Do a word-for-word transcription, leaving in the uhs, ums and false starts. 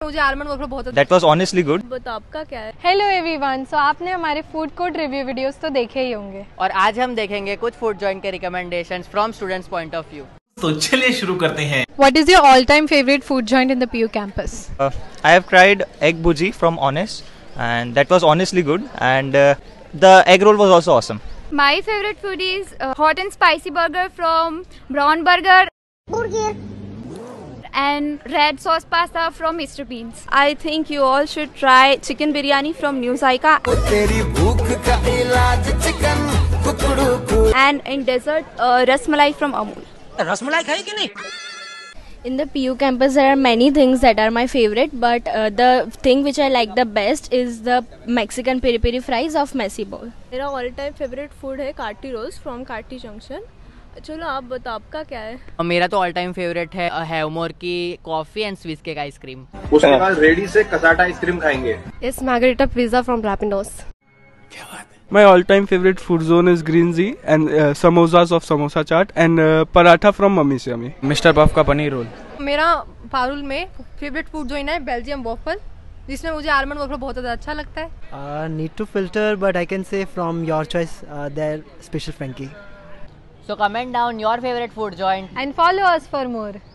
मुझे almond wafer बहुत That was honestly good. तो आपका क्या है? हेलो एवरीवन, सो आपने हमारे फूड कोर्ट रिव्यू वीडियोस तो देखे ही होंगे और आज हम देखेंगे कुछ फूड जॉइंट के recommendations from students point of view. तो चलिए शुरू करते हैं। What is your all time favourite food joint in the PU campus? Uh, I have tried egg bhuji from Honest, and that was honestly good. And uh, the egg roll was also awesome. My favorite food is uh, hot and spicy burger from Brown Burger. Burger. And red sauce pasta from Mister Beans. I think you all should try chicken biryani from New Zaika. And in dessert, uh, rasmalai from Amul. Rasmalai खाई कि नहीं? In the P U campus, there are many things that are my favorite, but uh, the thing which I like the best is the Mexican peri peri fries of Messi Bowl. मेरा all time favourite food है काटी रोज from काटी junction. चलो आप बताओ आपका क्या है? मेरा तो ऑल टाइम फेवरेट है हैवमोर की coffee and Swiss cake ice cream. उसके बाद रेडी से कसाटा आइसक्रीम खाएंगे। Yes, Margarita pizza from Rapinos. My all-time favorite food zone is Green Zee and uh, samosas of samosa chaat and uh, paratha from Mummy Se Yummy. Mister Puff का paneer role. मेरा पारुल में favourite food जो है Belgium waffle, जिसमें मुझे almond wafer बहुत ज़्यादा अच्छा लगता है। uh, need to filter, but I can say from your choice, uh, their special Frankie. So comment down your favorite food joint and follow us for more.